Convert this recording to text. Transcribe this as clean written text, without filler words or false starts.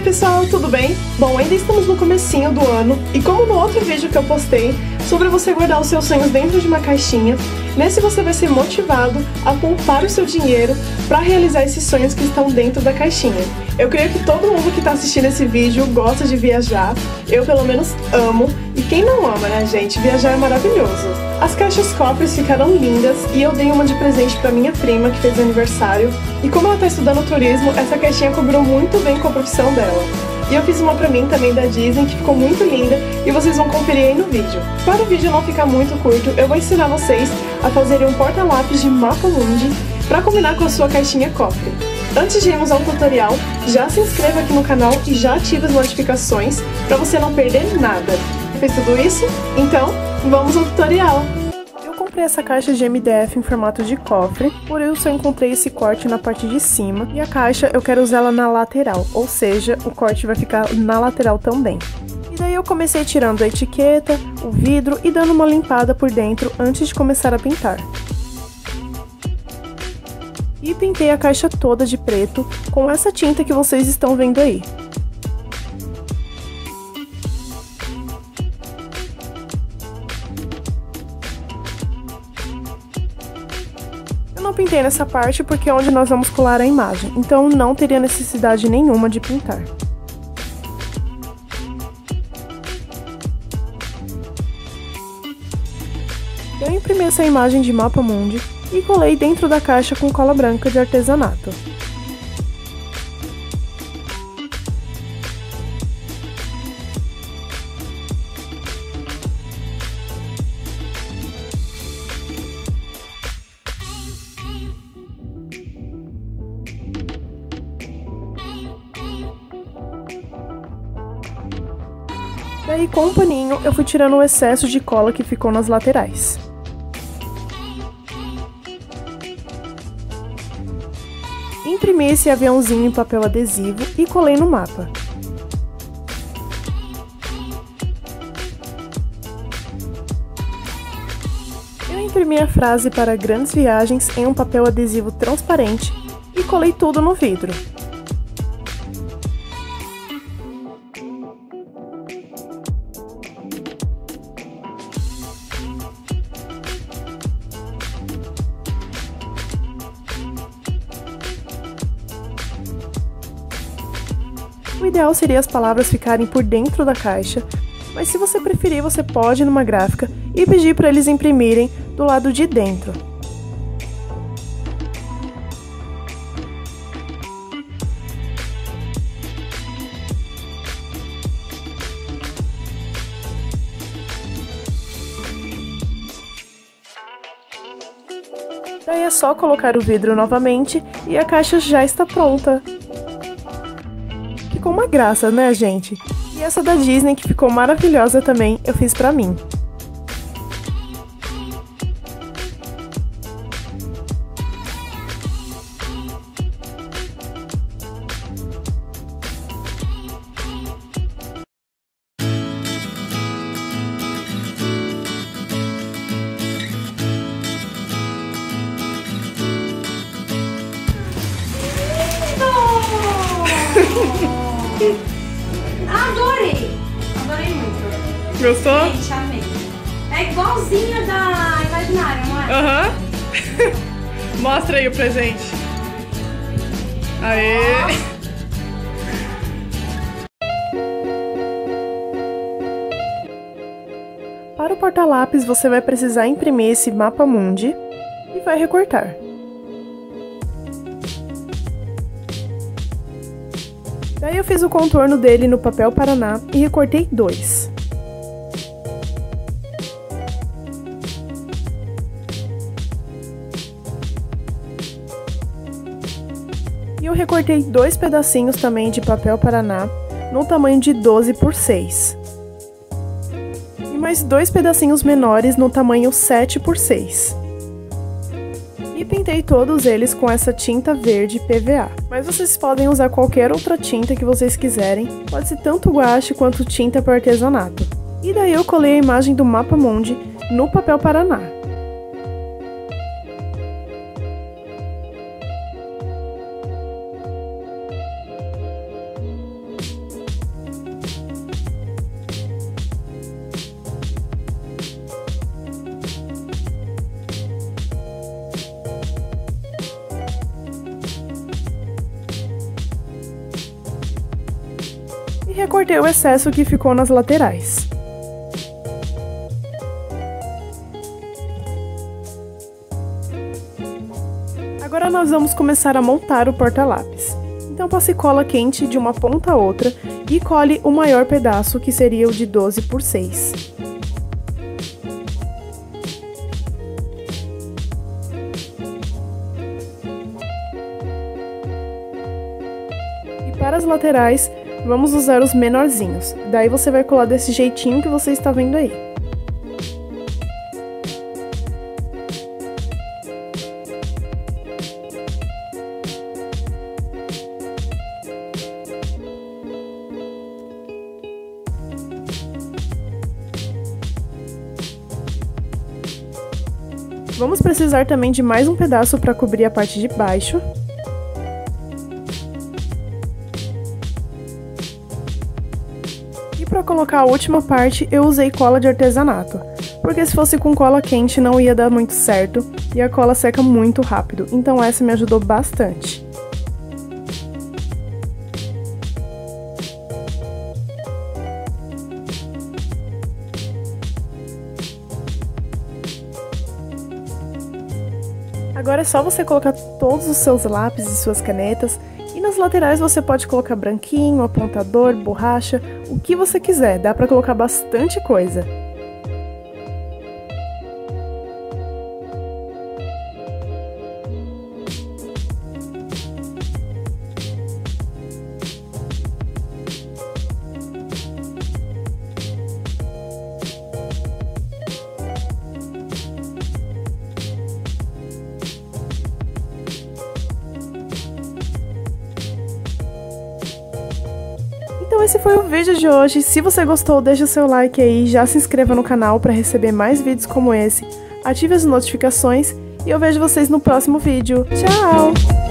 pessoal, tudo bem? Bom, ainda estamos no comecinho do ano e como no outro vídeo que eu postei sobre você guardar os seus sonhos dentro de uma caixinha, nesse você vai ser motivado a poupar o seu dinheiro para realizar esses sonhos que estão dentro da caixinha. Eu creio que todo mundo que está assistindo esse vídeo gosta de viajar, eu pelo menos amo, e quem não ama, né gente? Viajar é maravilhoso. As caixas cofres ficaram lindas e eu dei uma de presente para minha prima que fez aniversário, e como ela está estudando turismo, essa caixinha combinou muito bem com a profissão dela. E eu fiz uma pra mim também da Disney, que ficou muito linda, e vocês vão conferir aí no vídeo. Para o vídeo não ficar muito curto, eu vou ensinar vocês a fazerem um porta-lápis de Mapa Mundi para combinar com a sua caixinha cofre. Antes de irmos ao tutorial, já se inscreva aqui no canal e já ative as notificações para você não perder nada. Fez tudo isso? Então, vamos ao tutorial! Comprei essa caixa de MDF em formato de cofre, por isso eu encontrei esse corte na parte de cima, e a caixa eu quero usar ela na lateral, ou seja, o corte vai ficar na lateral também. E daí eu comecei tirando a etiqueta, o vidro e dando uma limpada por dentro antes de começar a pintar. E pintei a caixa toda de preto com essa tinta que vocês estão vendo aí. Eu não pintei nessa parte porque é onde nós vamos colar a imagem, então não teria necessidade nenhuma de pintar. Eu imprimi essa imagem de Mapa Mundi e colei dentro da caixa com cola branca de artesanato. Daí, com um paninho, eu fui tirando o excesso de cola que ficou nas laterais. Imprimi esse aviãozinho em papel adesivo e colei no mapa. Eu imprimi a frase para grandes viagens em um papel adesivo transparente e colei tudo no vidro. O ideal seria as palavras ficarem por dentro da caixa, mas se você preferir, você pode ir numa gráfica e pedir para eles imprimirem do lado de dentro. Daí é só colocar o vidro novamente e a caixa já está pronta. Ficou uma graça, né, gente? E essa da Disney, que ficou maravilhosa também, eu fiz pra mim. Adorei! Adorei muito. Gostou? Gente, amei. É igualzinha da Imaginária, não é? Aham. Mostra aí o presente. Aê! Para o porta-lápis, você vai precisar imprimir esse Mapa Mundi e vai recortar. Daí eu fiz o contorno dele no papel Paraná e recortei 2. E eu recortei 2 pedacinhos também de papel Paraná no tamanho de 12 por 6. E mais 2 pedacinhos menores no tamanho 7 por 6. E pintei todos eles com essa tinta verde PVA. Mas vocês podem usar qualquer outra tinta que vocês quiserem, pode ser tanto guache quanto tinta para artesanato. E daí eu colei a imagem do Mapa Mundi no papel Paraná. recortei o excesso que ficou nas laterais. Agora nós vamos começar a montar o porta-lápis. Então passe cola quente de uma ponta a outra e cole o maior pedaço, que seria o de 12 por 6. E para as laterais, vamos usar os menorzinhos. Daí você vai colar desse jeitinho que você está vendo aí. Vamos precisar também de mais um pedaço para cobrir a parte de baixo. E para colocar a última parte, eu usei cola de artesanato, porque se fosse com cola quente não ia dar muito certo e a cola seca muito rápido, então essa me ajudou bastante. Agora é só você colocar todos os seus lápis e suas canetas, e nas laterais você pode colocar branquinho, apontador, borracha, o que você quiser, dá pra colocar bastante coisa. Então esse foi o vídeo de hoje. Se você gostou, deixa seu like aí, já se inscreva no canal para receber mais vídeos como esse, ative as notificações e eu vejo vocês no próximo vídeo. Tchau!